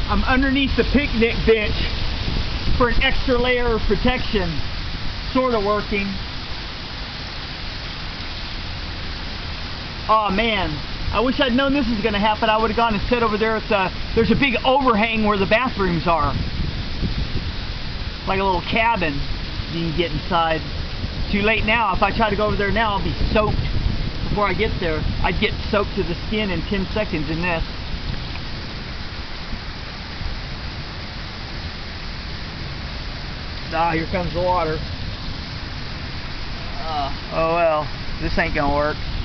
I'm underneath the picnic bench for an extra layer of protection. Sort of working. Oh man, I wish I'd known this was going to happen. I would have gone and sat over there at the, there's a big overhang where the bathrooms are. Like a little cabin you can get inside. Too late now. If I try to go over there now, I'll be soaked before I get there. I'd get soaked to the skin in 10 seconds in this. Ah, here comes the water. Oh well, this ain't gonna work.